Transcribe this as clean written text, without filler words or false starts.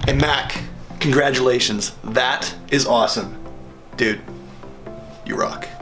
And Mac, congratulations. That is awesome. Dude, you rock.